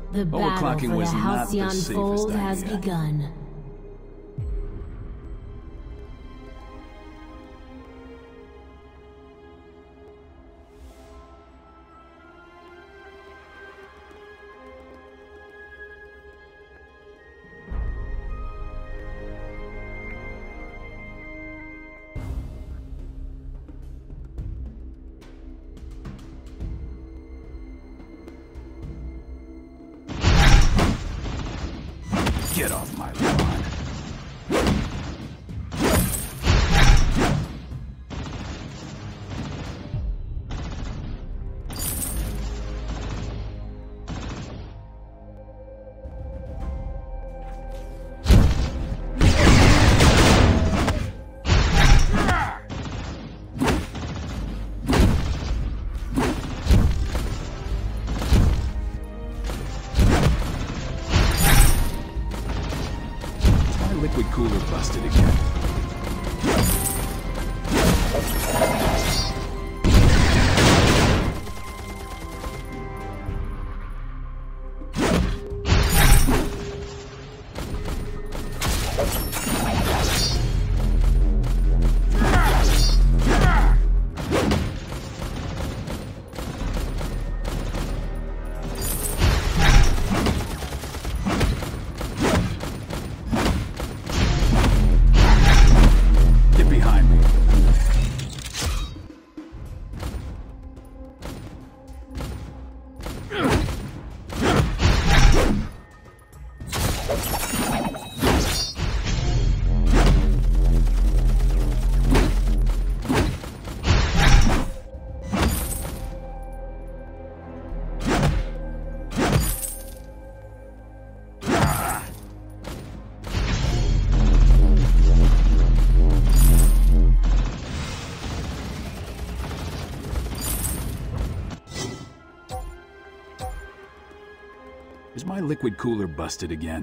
The battle for Overclocking the was not the Halcyon safest Fold has idea. begun. Get off my lawn. Liquid cooler busted again. Is my liquid cooler busted again?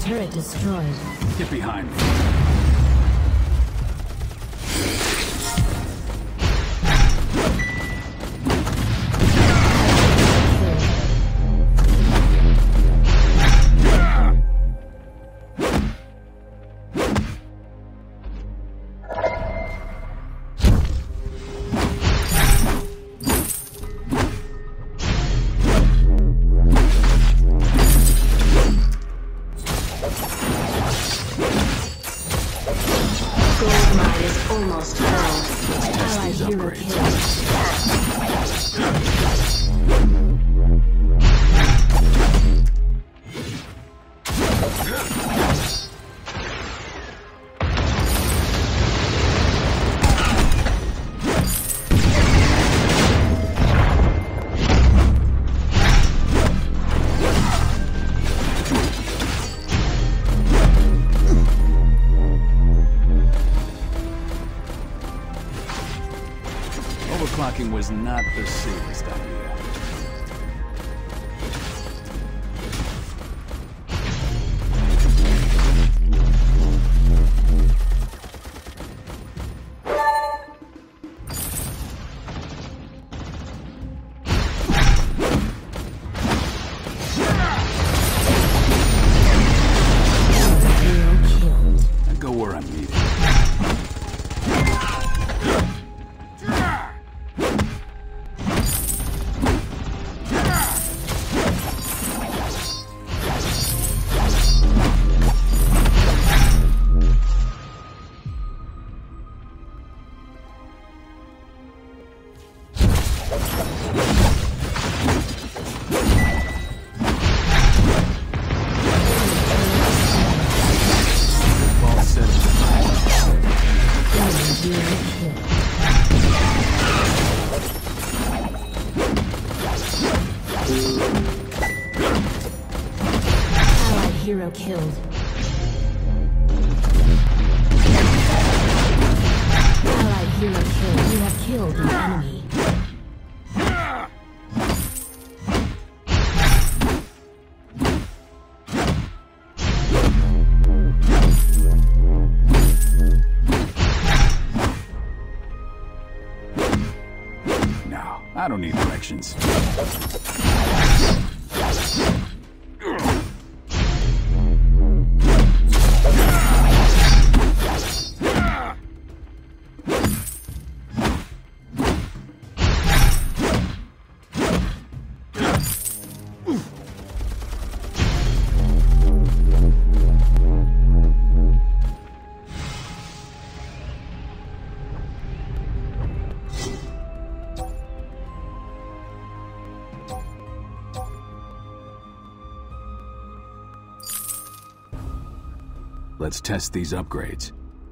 turret destroyed. Get behind me. Overclocking was not the safest idea. I go where I'm needed. Hero killed. Allied hero killed. You have killed an enemy. No, I don't need directions. Let's test these upgrades.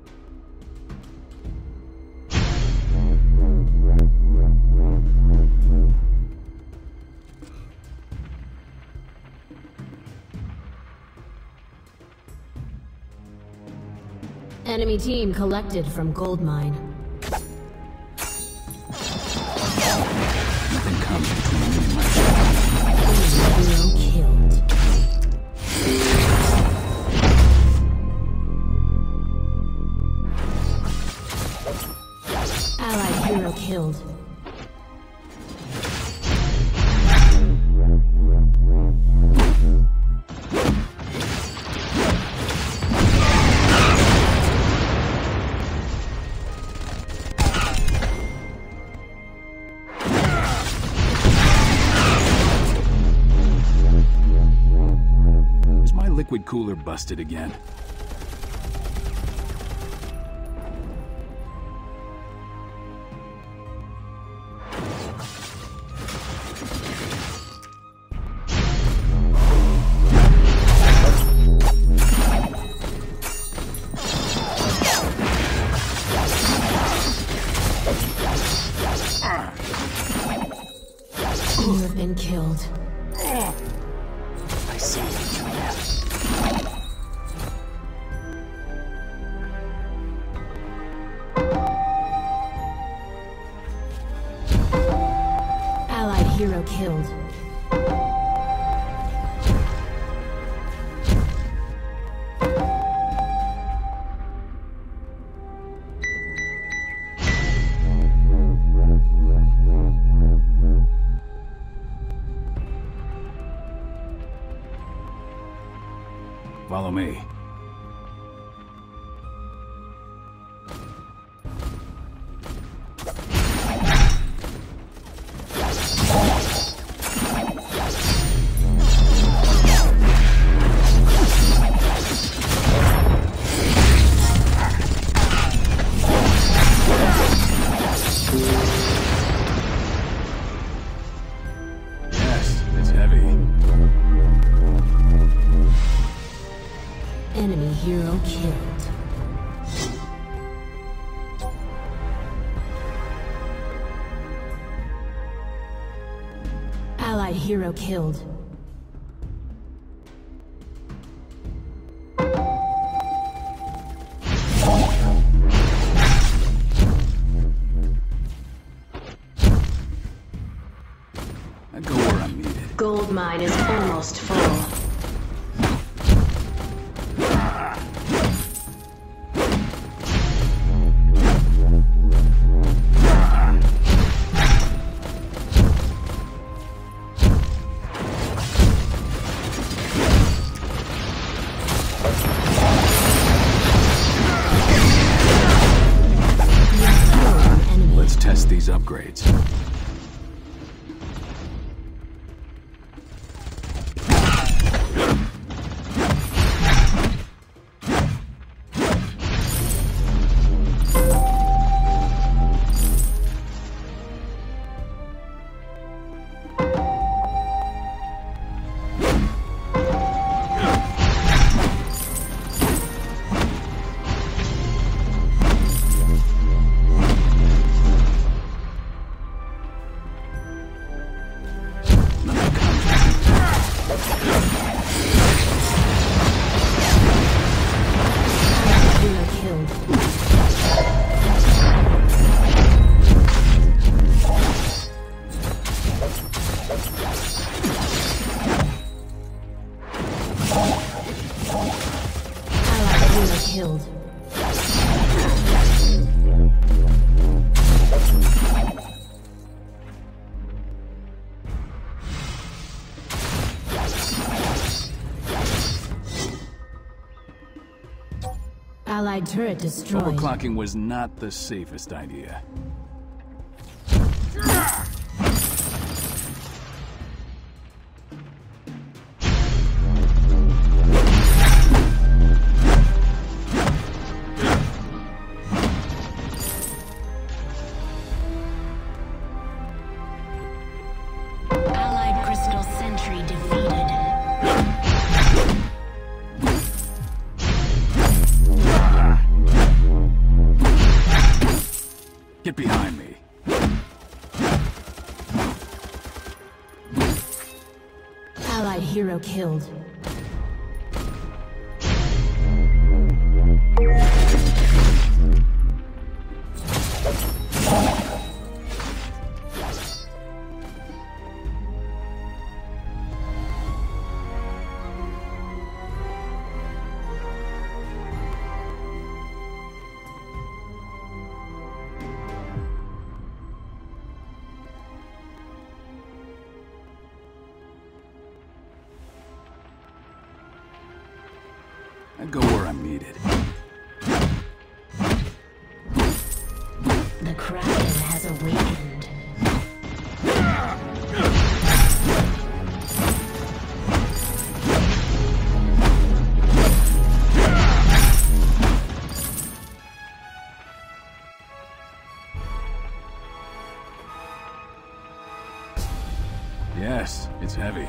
Enemy team collected from gold mine. Nothing comes between me and my job. Hero killed. Allied hero killed. Is my liquid cooler busted again? You have been killed. I see you, Julia. Allied hero killed. Follow me. Yes, it's heavy. Enemy hero killed. Allied hero killed. I go where I'm needed. Gold mine is almost full. Let's test these upgrades. Hero killed. Allied hero killed. Allied turret destroyed. Overclocking was not the safest idea. Allied crystal sentry defeated. Get behind me. Allied hero killed. I go where I'm needed. The Kraken has awakened. Yes, it's heavy.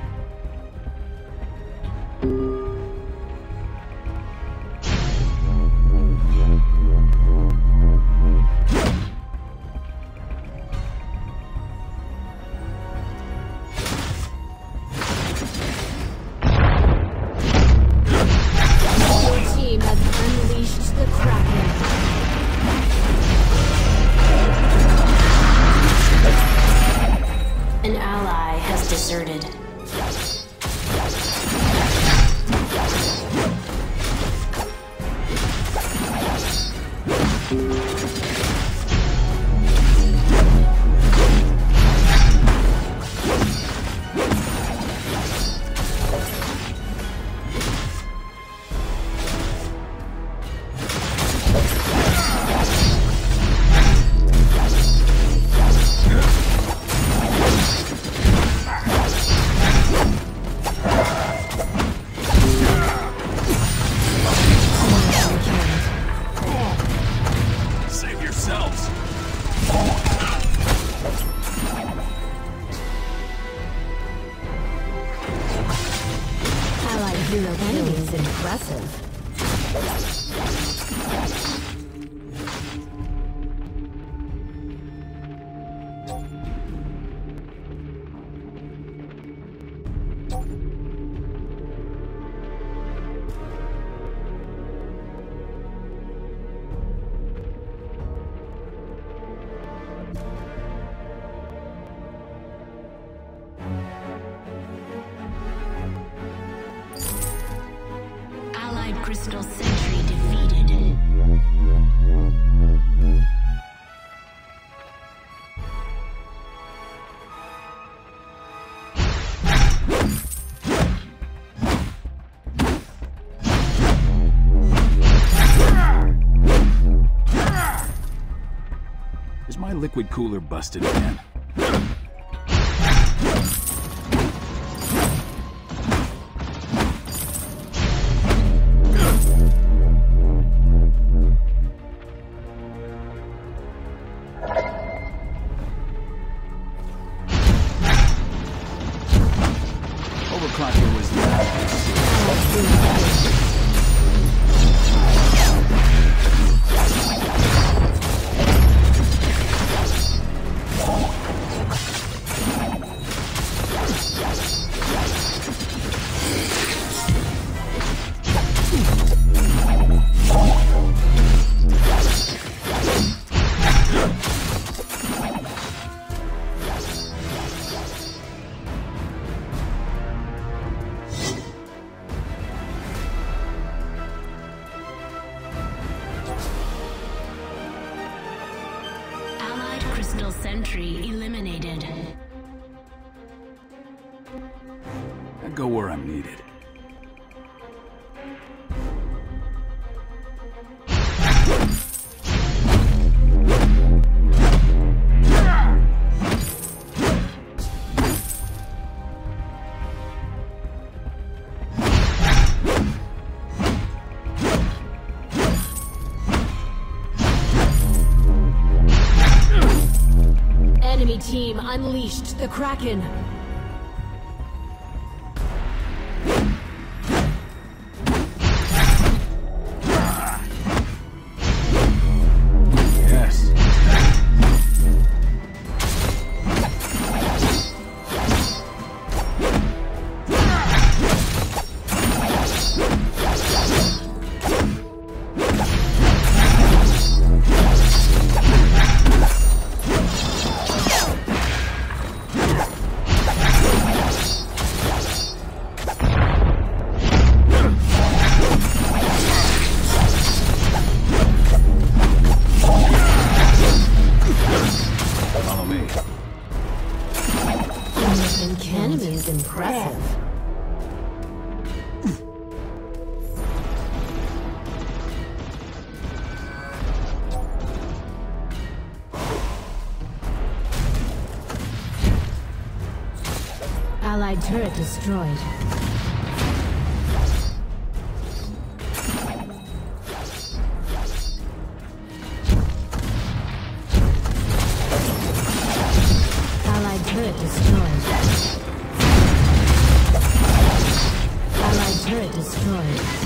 Your team has unleashed the Kraken. An ally has deserted. hero enemy is impressive. Crystal Sentry defeated. Is my liquid cooler busted again? Overclocker was Crystal Sentry eliminated. I go where I'm needed. Enemy team unleashed the Kraken. Yes. Follow me. Enemy is impressive. Allied turret destroyed. Allied turret destroyed. Allied turret destroyed.